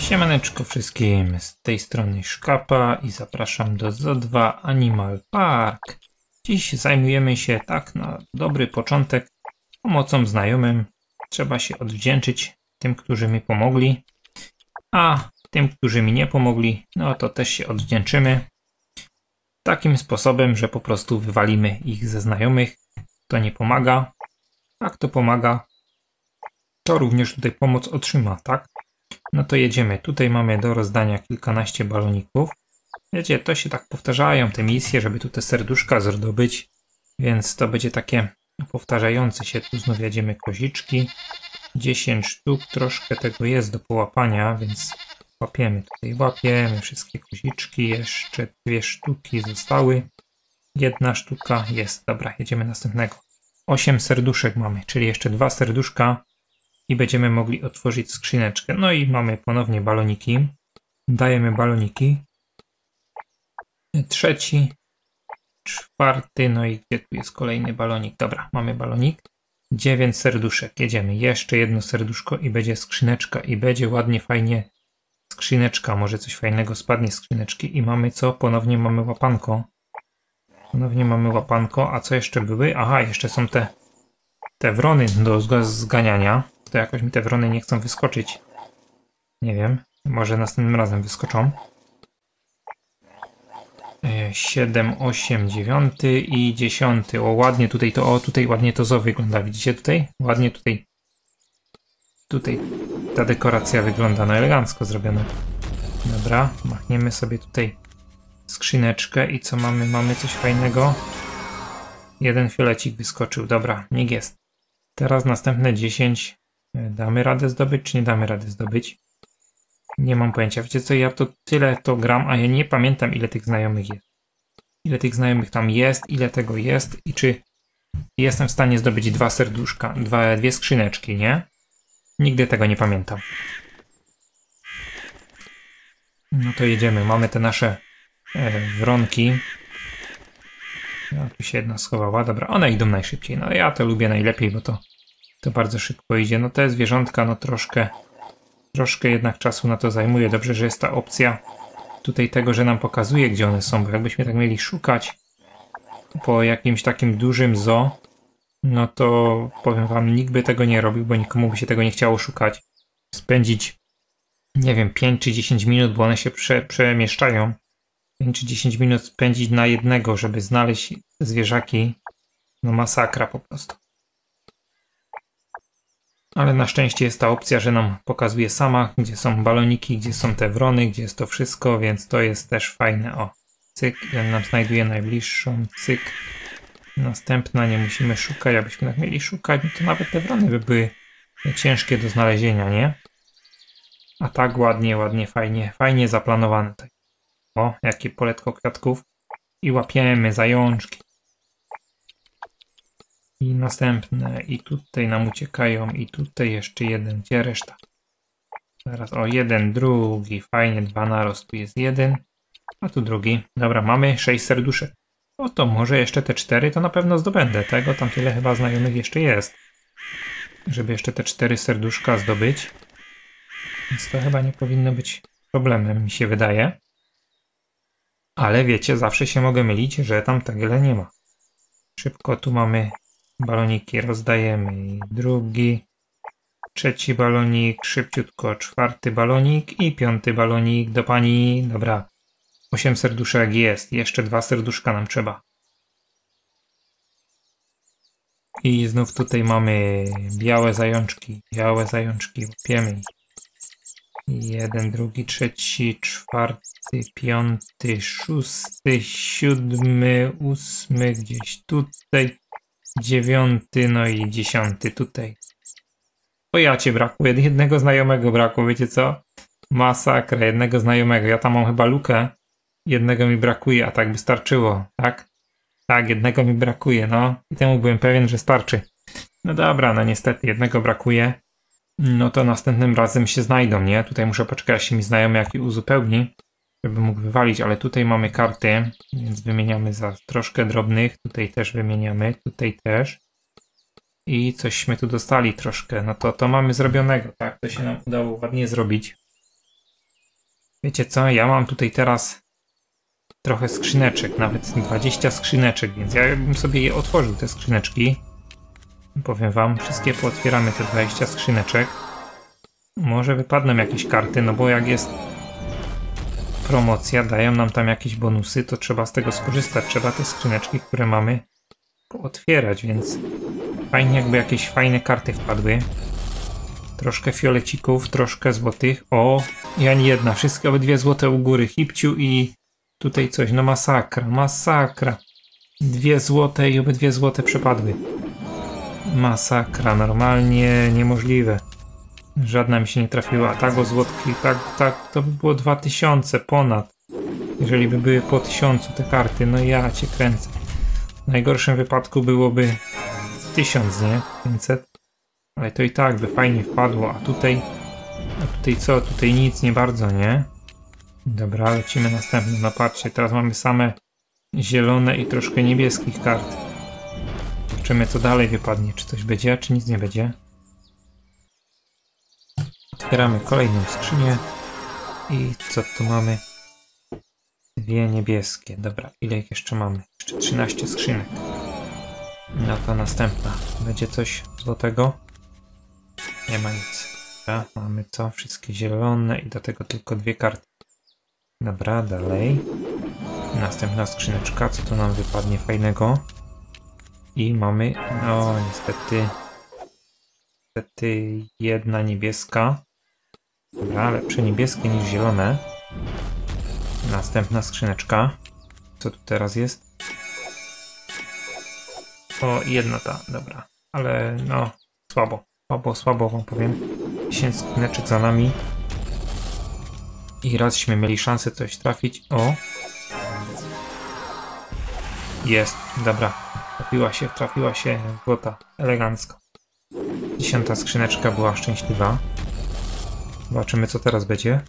Siemaneczko wszystkim, z tej strony Szkapa i zapraszam do ZO2 Animal Park. Dziś zajmujemy się tak na dobry początek pomocą znajomym. Trzeba się odwdzięczyć tym, którzy mi pomogli, a tym, którzy mi nie pomogli, no to też się odwdzięczymy. Takim sposobem, że po prostu wywalimy ich ze znajomych. To nie pomaga, a kto pomaga, to również tutaj pomoc otrzyma, tak? No to jedziemy. Tutaj mamy do rozdania kilkanaście baloników. Wiecie, to się tak powtarzają te misje, żeby tu te serduszka zdobyć, więc to będzie takie powtarzające się. Tu znów jedziemy koziczki. 10 sztuk, troszkę tego jest do połapania, więc łapiemy tutaj, łapiemy wszystkie koziczki. Jeszcze 2 sztuki zostały. 1 sztuka jest. Dobra, jedziemy następnego. 8 serduszek mamy, czyli jeszcze 2 serduszka. I będziemy mogli otworzyć skrzyneczkę. No i mamy ponownie baloniki. Dajemy baloniki. 3, 4, no i gdzie tu jest kolejny balonik? Dobra, mamy balonik. 9 serduszek. Jedziemy. Jeszcze 1 serduszko i będzie skrzyneczka. I będzie ładnie, fajnie skrzyneczka. Może coś fajnego spadnie z skrzyneczki. I mamy co? Ponownie mamy łapanko. Ponownie mamy łapanko. A co jeszcze były? Aha, jeszcze są te wrony do zganiania. To jakoś mi te wrony nie chcą wyskoczyć. Nie wiem. Może następnym razem wyskoczą. 7, 8, 9 i 10. O, ładnie tutaj to, o, tutaj ładnie to zo wygląda. Widzicie tutaj? Ładnie tutaj. Tutaj ta dekoracja wygląda, no elegancko zrobiona. Dobra, machniemy sobie tutaj skrzyneczkę i co mamy? Mamy coś fajnego. 1 fiolecik wyskoczył. Dobra, niech jest. Teraz następne 10. Damy radę zdobyć, czy nie damy rady zdobyć? Nie mam pojęcia. Wiecie co, ja to tyle to gram, a ja nie pamiętam, ile tych znajomych jest. Ile tych znajomych tam jest, ile tego jest i czy jestem w stanie zdobyć 2 serduszka, 2 skrzyneczki, nie? Nigdy tego nie pamiętam. No to jedziemy. Mamy te nasze wronki. No, tu się jedna schowała. Dobra, one idą najszybciej. No ja to lubię najlepiej, bo to bardzo szybko idzie. No te zwierzątka, no troszkę jednak czasu na to zajmuje. Dobrze, że jest ta opcja tutaj tego, że nam pokazuje, gdzie one są, bo jakbyśmy tak mieli szukać po jakimś takim dużym zoo, no to powiem wam, nikt by tego nie robił, bo nikomu by się tego nie chciało szukać. Spędzić, nie wiem, 5 czy 10 minut, bo one się przemieszczają. 5 czy 10 minut spędzić na jednego, żeby znaleźć zwierzaki, no masakra po prostu. Ale na szczęście jest ta opcja, że nam pokazuje sama, gdzie są baloniki, gdzie są te wrony, gdzie jest to wszystko, więc to jest też fajne. O, cyk, ten nam znajduje najbliższą, cyk. Następna, nie musimy szukać, abyśmy tak mieli szukać, no to nawet te wrony by były ciężkie do znalezienia, nie? A tak ładnie, fajnie zaplanowane. O, jakie poletko kwiatków. I łapiemy zajączki. I następne. I tutaj nam uciekają. I tutaj jeszcze jeden. Gdzie reszta? Teraz o, jeden, drugi. Fajnie, 2 naraz. Tu jest 1. A tu drugi. Dobra, mamy 6 serduszek. O, to może jeszcze te 4 to na pewno zdobędę. Tego tam tyle chyba znajomych jeszcze jest. Żeby jeszcze te 4 serduszka zdobyć. Więc to chyba nie powinno być problemem, mi się wydaje. Ale wiecie, zawsze się mogę mylić, że tam tak wiele nie ma. Szybko tu mamy baloniki, rozdajemy. I drugi, 3 balonik, szybciutko 4 balonik i 5 balonik do pani. Dobra, 8 serduszek jest, jeszcze 2 serduszka nam trzeba. I znów tutaj mamy białe zajączki, łapiemy. 1, drugi, 3, 4, 5, 6, 7, 8, gdzieś tutaj, 9, no i 10 tutaj. O ja cię brakuje, jednego znajomego brakło, wiecie co? Masakra, jednego znajomego. Ja tam mam chyba lukę, jednego mi brakuje, a tak by starczyło, tak? Tak, jednego mi brakuje, no. I temu byłem pewien, że starczy. No dobra, no niestety, jednego brakuje. No to następnym razem się znajdą, nie? Tutaj muszę poczekać, aż się mi znajomy jaki uzupełni, żeby mógł wywalić, ale tutaj mamy karty, więc wymieniamy za troszkę drobnych. Tutaj też wymieniamy, tutaj też. I cośmy tu dostali troszkę, no to mamy zrobionego, tak? To się nam udało ładnie zrobić. Wiecie co, ja mam tutaj teraz trochę skrzyneczek, nawet 20 skrzyneczek, więc ja bym sobie je otworzył, te skrzyneczki. Powiem wam, wszystkie pootwieramy te 20 skrzyneczek. Może wypadną jakieś karty, no bo jak jest promocja, dają nam tam jakieś bonusy, to trzeba z tego skorzystać. Trzeba te skrzyneczki, które mamy, pootwierać, więc fajnie jakby jakieś fajne karty wpadły. Troszkę fiolecików, troszkę złotych. O, i ani jedna, wszystkie obydwie złote u góry. Hipciu i tutaj coś, no masakra, masakra. 2 złote i obydwie złote przepadły. Masakra, normalnie niemożliwe. Żadna mi się nie trafiła. Tak o złotki, tak, to by było 2000 ponad. Jeżeli by były po 1000 te karty, no ja cię kręcę. W najgorszym wypadku byłoby 1000, nie? 500. Ale to i tak by fajnie wpadło. A tutaj co? Tutaj nic, nie bardzo, nie? Dobra, lecimy następny. No patrzcie, teraz mamy same zielone i troszkę niebieskich kart. Zobaczymy, co dalej wypadnie. Czy coś będzie, czy nic nie będzie. Otwieramy kolejną skrzynię. I co tu mamy? 2 niebieskie. Dobra, ile ich jeszcze mamy? Jeszcze 13 skrzynek. No to następna. Będzie coś złotego? Nie ma nic. Dobra, mamy co? Wszystkie zielone i do tego tylko 2 karty. Dobra, dalej. Następna skrzyneczka. Co tu nam wypadnie fajnego? I mamy, no niestety 1 niebieska. Dobra, lepsze niebieskie niż zielone. Następna skrzyneczka. Co tu teraz jest? O, 1 ta, dobra. Ale no, słabo wam powiem. 10 skrzyneczek za nami. I razśmy mieli szansę coś trafić. O! Jest, dobra. Trafiła się złota. Elegancko. 10 skrzyneczka była szczęśliwa. Zobaczymy, co teraz będzie.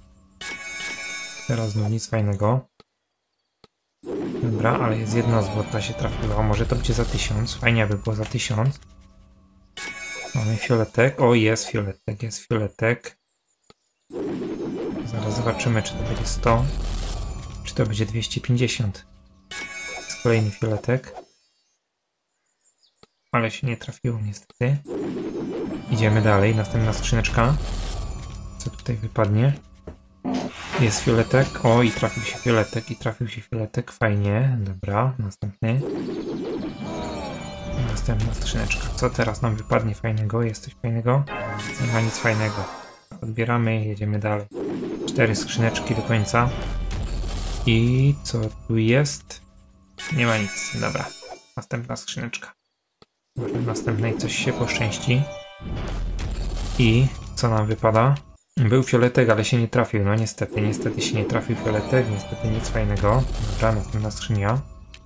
Teraz znów nic fajnego. Dobra, ale jest 1 złota się trafiła. Może to będzie za 1000. Fajnie by było za 1000. Mamy fioletek. O, jest fioletek. Zaraz zobaczymy, czy to będzie 100. Czy to będzie 250. Jest kolejny fioletek. Ale się nie trafiło niestety. Idziemy dalej. Następna skrzyneczka. Co tutaj wypadnie? Jest fioletek. O, i trafił się fioletek. Fajnie. Dobra, następny. Następna skrzyneczka. Co teraz nam wypadnie fajnego? Jest coś fajnego? Nie ma nic fajnego. Odbieramy i jedziemy dalej. 4 skrzyneczki do końca. I co tu jest? Nie ma nic. Dobra. Następna skrzyneczka. Może w następnej coś się poszczęści. I co nam wypada? Był fioletek, ale się nie trafił. No niestety się nie trafił fioletek. Niestety nic fajnego. Dobra, następna skrzynia.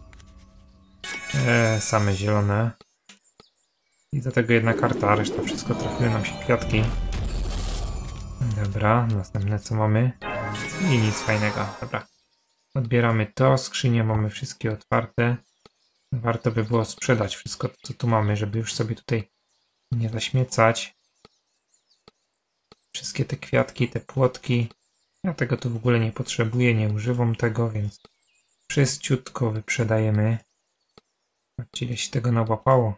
Same zielone. I do tego 1 karta, reszta wszystko trafiły nam się kwiatki. Dobra, następne co mamy? I nic fajnego. Dobra. Odbieramy to. Skrzynie mamy wszystkie otwarte. Warto by było sprzedać wszystko, co tu mamy, żeby już sobie tutaj nie zaśmiecać. Wszystkie te kwiatki, te płotki. Ja tego tu w ogóle nie potrzebuję, nie używam tego, więc wszyściutko wyprzedajemy. Zobaczcie, ile się tego nałapało.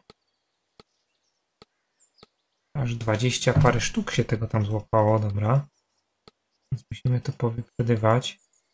Aż 20 parę sztuk się tego tam złapało, dobra. Więc musimy to powyprzedywać.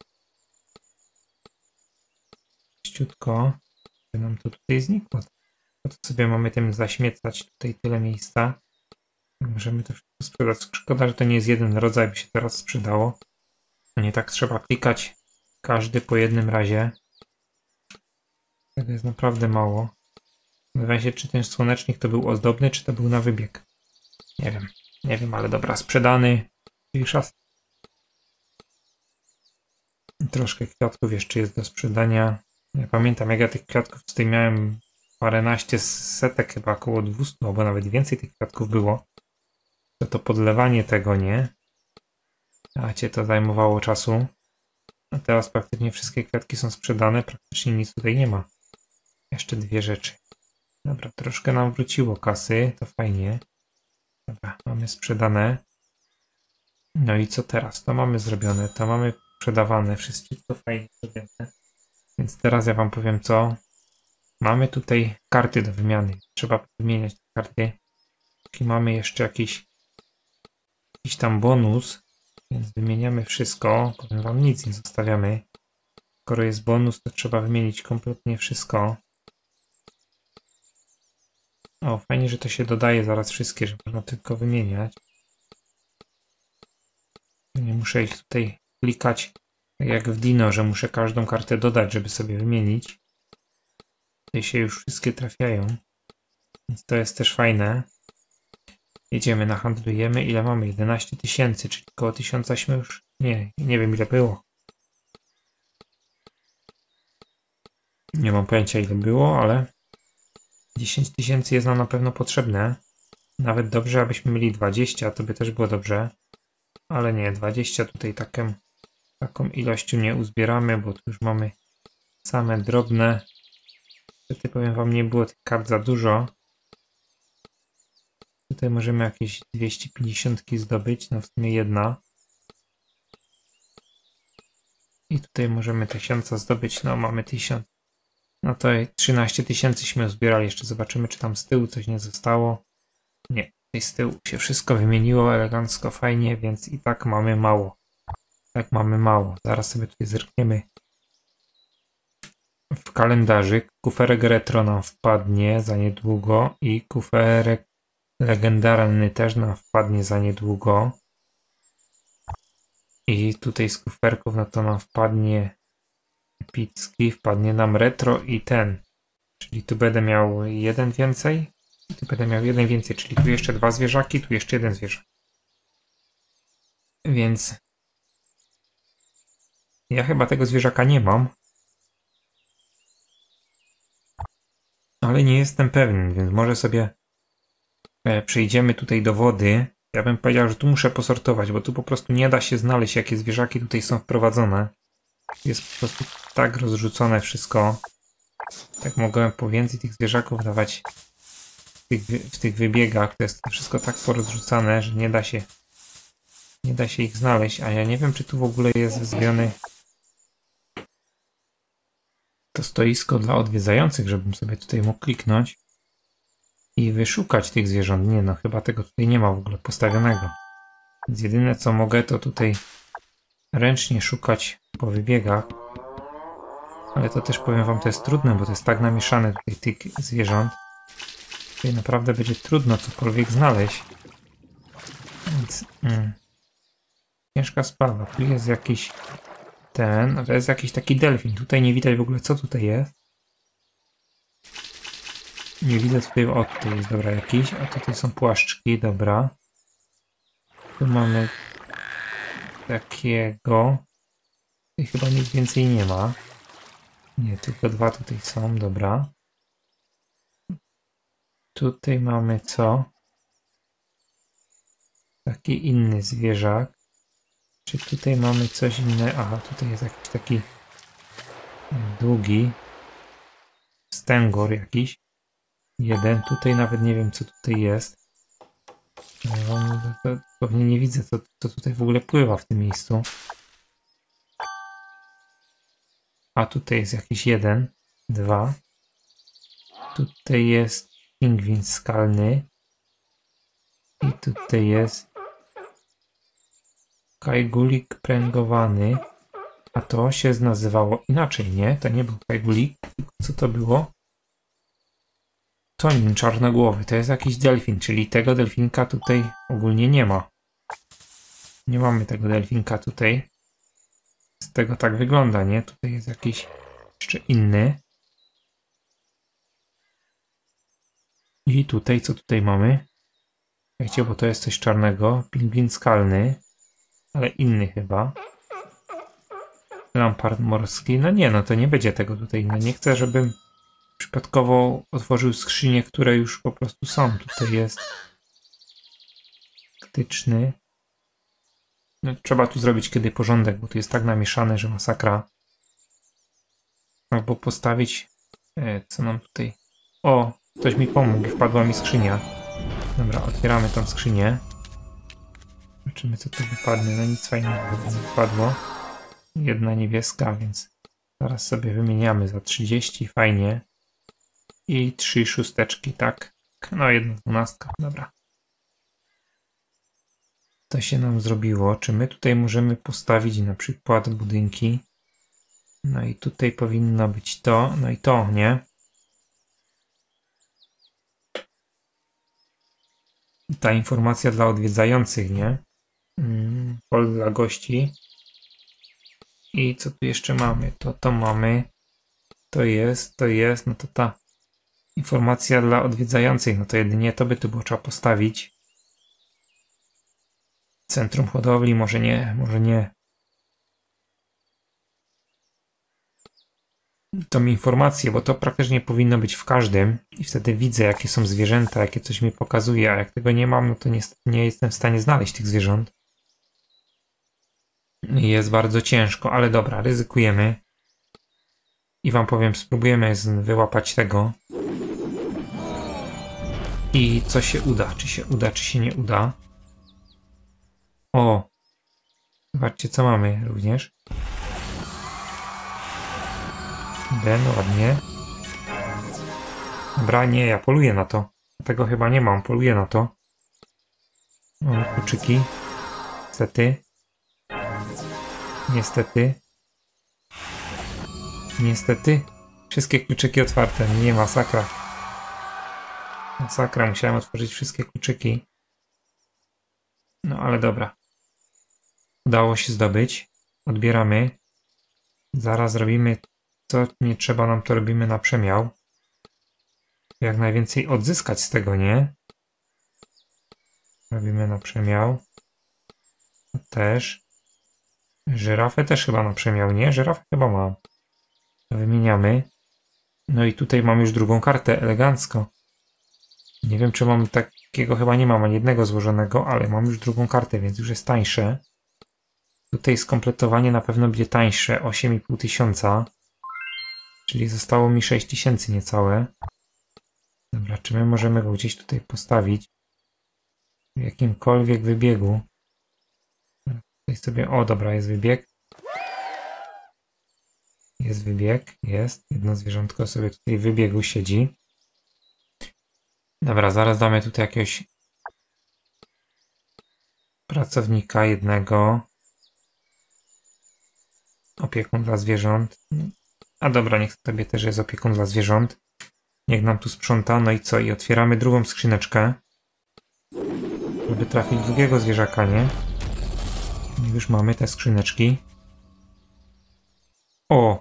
Wszyściutko. By nam to tutaj znikło. Po to sobie mamy tym zaśmiecać tutaj tyle miejsca. Możemy to wszystko sprzedać. Szkoda, że to nie jest jeden rodzaj, by się teraz sprzedało. No nie tak trzeba klikać każdy po jednym razie. Tego jest naprawdę mało. Zastanawiam się, czy ten słonecznik to był ozdobny, czy to był na wybieg. Nie wiem, ale dobra, sprzedany. I szas. Troszkę kwiatków jeszcze jest do sprzedania. Ja pamiętam, jak ja tych kwiatków tutaj miałem paręnaście setek, chyba około 200, albo nawet więcej tych kwiatków było. To podlewanie tego, nie? A cię to zajmowało czasu. A teraz praktycznie wszystkie kwiatki są sprzedane, praktycznie nic tutaj nie ma. Jeszcze 2 rzeczy. Dobra, troszkę nam wróciło kasy, to fajnie. Dobra, mamy sprzedane. No i co teraz? To mamy zrobione, to mamy sprzedawane, wszystko fajnie zrobione. Więc teraz ja wam powiem co. Mamy tutaj karty do wymiany. Trzeba wymieniać te karty. I mamy jeszcze jakiś tam bonus, więc wymieniamy wszystko. Powiem wam, nic nie zostawiamy. Skoro jest bonus, to trzeba wymienić kompletnie wszystko. O, fajnie, że to się dodaje zaraz wszystkie, że można tylko wymieniać. Nie muszę ich tutaj klikać tak jak w Dino, że muszę każdą kartę dodać, żeby sobie wymienić. Tutaj się już wszystkie trafiają. Więc to jest też fajne. Jedziemy, nahandlujemy. Ile mamy? 11 000, czyli około 1000 już. Nie wiem ile było. Nie mam pojęcia ile było, ale 10 000 jest nam na pewno potrzebne. Nawet dobrze, abyśmy mieli 20, to by też było dobrze. Ale nie, 20 tutaj taką ilością nie uzbieramy, bo tu już mamy same drobne. Niestety powiem wam, nie było tych kart za dużo. Tutaj możemy jakieś 250 zdobyć, no w sumie jedna. I tutaj możemy 1000 zdobyć, no mamy 1000. No to 13 000śmy uzbierali, jeszcze zobaczymy czy tam z tyłu coś nie zostało. Nie, tutaj z tyłu się wszystko wymieniło elegancko, fajnie, więc i tak mamy mało. Tak mamy mało. Zaraz sobie tutaj zerkniemy w kalendarzyk. Kuferek retro nam wpadnie za niedługo i kuferek legendarny też nam wpadnie za niedługo. I tutaj z kuferków no to nam wpadnie epicki, wpadnie nam retro i ten. Czyli tu będę miał jeden więcej. I tu będę miał jeden więcej, czyli tu jeszcze 2 zwierzaki, tu jeszcze 1 zwierzak. Więc ja chyba tego zwierzaka nie mam. Ale nie jestem pewien, więc może sobie przejdziemy tutaj do wody. Ja bym powiedział, że tu muszę posortować, bo tu po prostu nie da się znaleźć, jakie zwierzaki tutaj są wprowadzone. Jest po prostu tak rozrzucone wszystko. Tak mogłem po więcej tych zwierzaków dawać w tych wybiegach. To jest wszystko tak porozrzucane, że nie da się ich znaleźć. A ja nie wiem, czy tu w ogóle jest wzbiony to stoisko dla odwiedzających, żebym sobie tutaj mógł kliknąć i wyszukać tych zwierząt. Nie no, chyba tego tutaj nie ma w ogóle postawionego. Więc jedyne co mogę, to tutaj ręcznie szukać po wybiegach. Ale to też powiem wam, to jest trudne, bo to jest tak namieszane tutaj tych zwierząt. Tutaj naprawdę będzie trudno cokolwiek znaleźć. Więc ciężka sprawa. Tu jest jakiś to jest jakiś taki delfin. Tutaj nie widać w ogóle co tutaj jest. Nie widzę tutaj, o tutaj jest dobra jakiś, a tutaj są płaszczki, dobra. Tu mamy takiego. Tutaj chyba nic więcej nie ma. Nie, tylko 2 tutaj są, dobra. Tutaj mamy co? Taki inny zwierzak. Czy tutaj mamy coś innego? Aha, tutaj jest jakiś taki długi stęgor jakiś. Jeden. Tutaj nawet nie wiem co tutaj jest. Pewnie nie widzę co tutaj w ogóle pływa w tym miejscu. A tutaj jest jakiś 1, 2. Tutaj jest pingwin skalny. I tutaj jest kajgulik pręgowany. A to się nazywało inaczej, nie? To nie był kajgulik, tylko co to było? Tonin czarnogłowy. To jest jakiś delfin, czyli tego delfinka tutaj ogólnie nie ma. Nie mamy tego delfinka tutaj. Z tego tak wygląda, nie? Tutaj jest jakiś jeszcze inny. I tutaj, co tutaj mamy? Wiecie, bo to jest coś czarnego. Pingwin skalny, ale inny chyba. Lampart morski. No nie, no to nie będzie tego tutaj. No nie chcę, żebym przypadkowo otworzył skrzynie, które już po prostu są. Tutaj jest taktyczny. No, trzeba tu zrobić kiedy porządek, bo tu jest tak namieszane, że masakra. Albo postawić... co nam tutaj... O! Ktoś mi pomógł, wpadła mi skrzynia. Dobra, otwieramy tą skrzynię. Zobaczymy, co tu wypadnie. No nic fajnego nie wypadło. Jedna niebieska, więc zaraz sobie wymieniamy za 30, fajnie. I 3 szósteczki, tak. No, jedna 12, dobra. To się nam zrobiło. Czy my tutaj możemy postawić na przykład budynki? No i tutaj powinno być to, no i to, nie? Ta informacja dla odwiedzających, nie? Pol dla gości. I co tu jeszcze mamy? To mamy. To jest, no to ta informacja dla odwiedzających, no to jedynie to by tu było trzeba postawić. Centrum hodowli, może nie, może nie. Tą informację, bo to praktycznie powinno być w każdym i wtedy widzę, jakie są zwierzęta, jakie coś mi pokazuje, a jak tego nie mam, no to niestety nie jestem w stanie znaleźć tych zwierząt. Jest bardzo ciężko, ale dobra, ryzykujemy. I wam powiem, spróbujemy wyłapać tego. I co się uda, czy się uda, czy się nie uda. O! Zobaczcie, co mamy również. Ben, ładnie. Dobra, nie, ja poluję na to. Tego chyba nie mam, poluję na to. Mamy kluczyki. Niestety. Niestety. Niestety. Wszystkie kluczyki otwarte. Nie, masakra. Masakra, musiałem otworzyć wszystkie kluczyki. No ale dobra. Udało się zdobyć. Odbieramy. Zaraz robimy co nie trzeba nam, to robimy na przemiał. Jak najwięcej odzyskać z tego, nie? Robimy na przemiał. Też. Żyrafę też chyba na przemiał, nie? Żyrafę chyba mam. Wymieniamy. No i tutaj mam już drugą kartę, elegancko. Nie wiem, czy mam takiego, chyba nie mam ani jednego złożonego, ale mam już drugą kartę, więc już jest tańsze. Tutaj skompletowanie na pewno będzie tańsze, 8,5 tysiąca. Czyli zostało mi 6 tysięcy niecałe. Dobra, czy my możemy go gdzieś tutaj postawić? W jakimkolwiek wybiegu. Tutaj sobie, o dobra, jest wybieg. Jest wybieg, jest. Jedno zwierzątko sobie tutaj w wybiegu siedzi. Dobra, zaraz damy tutaj jakiegoś pracownika jednego. Opiekun dla zwierząt. A dobra, niech tobie też jest opiekun dla zwierząt. Niech nam tu sprząta. No i co? I otwieramy drugą skrzyneczkę. Żeby trafić drugiego zwierzaka, nie? I już mamy te skrzyneczki. O!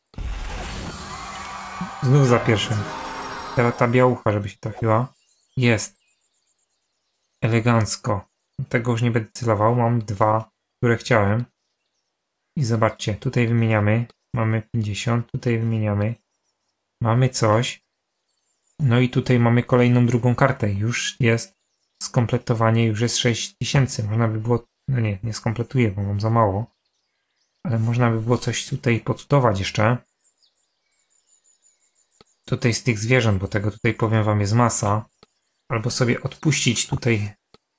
Znów za pierwszym. Teraz ta białucha, żeby się trafiła. Jest. Elegancko. Tego już nie będę celował. Mam 2, które chciałem. I zobaczcie, tutaj wymieniamy. Mamy 50, tutaj wymieniamy. Mamy coś. No i tutaj mamy kolejną drugą kartę. Już jest skompletowanie, już jest 6000. Można by było... No nie, nie skompletuję, bo mam za mało. Ale można by było coś tutaj podcudować jeszcze. Tutaj z tych zwierząt, bo tego tutaj powiem wam jest masa. Albo sobie odpuścić tutaj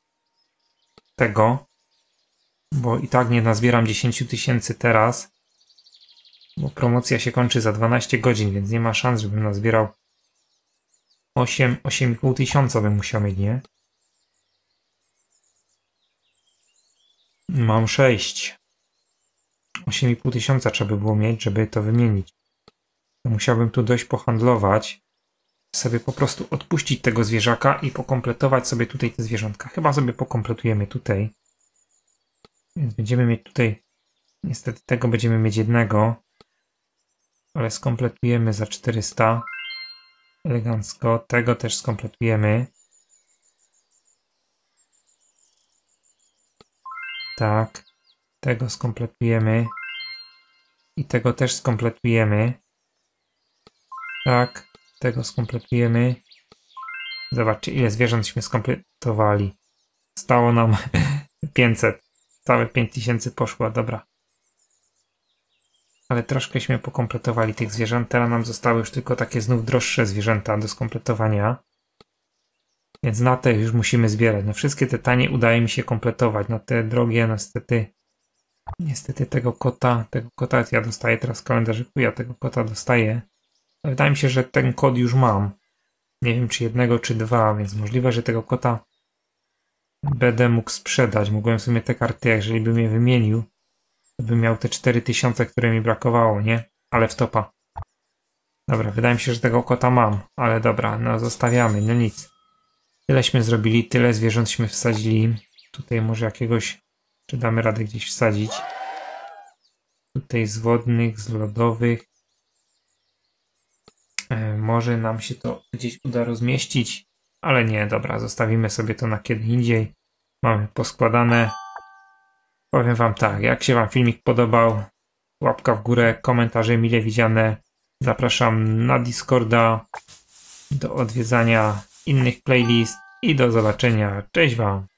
tego. Bo i tak nie nazbieram 10 tysięcy teraz. Bo promocja się kończy za 12 godzin, więc nie ma szans, żebym nazbierał 8,5 tysiąca bym musiał mieć, nie? Mam 6. 8,5 tysiąca trzeba by było mieć, żeby to wymienić. To musiałbym tu dość pohandlować. Sobie po prostu odpuścić tego zwierzaka i pokompletować sobie tutaj te zwierzątka. Chyba sobie pokompletujemy tutaj. Więc będziemy mieć tutaj... Niestety tego będziemy mieć jednego. Ale skompletujemy za 400. Elegancko. Tego też skompletujemy. Tak. Tego skompletujemy. I tego też skompletujemy. Tak. Tego skompletujemy. Zobaczcie, ile zwierzątśmy skompletowali. Stało nam 500. Całe 5000 poszło. Dobra. Ale troszkęśmy pokompletowali tych zwierząt. Teraz nam zostały już tylko takie znów droższe zwierzęta do skompletowania. Więc na te już musimy zbierać. No wszystkie te tanie udaje mi się kompletować. Na te drogie niestety tego kota ja dostaję teraz w kalendarzyku, ja tego kota dostaję. Wydaje mi się, że ten kod już mam. Nie wiem czy jednego czy dwa, więc możliwe, że tego kota będę mógł sprzedać. Mógłbym w sumie te karty, jeżeli bym je wymienił, to bym miał te 4000, które mi brakowało, nie? Ale w topa. Dobra, wydaje mi się, że tego kota mam, ale dobra, no zostawiamy, no nic. Tyleśmy zrobili, tyle zwierzątśmy wsadzili. Tutaj może jakiegoś, czy damy radę gdzieś wsadzić. Tutaj z wodnych, z lodowych. Może nam się to gdzieś uda rozmieścić, ale nie, dobra, zostawimy sobie to na kiedy indziej. Mamy poskładane. Powiem wam tak, jak się wam filmik podobał, łapka w górę, komentarze mile widziane. Zapraszam na Discorda, do odwiedzania innych playlist i do zobaczenia. Cześć wam!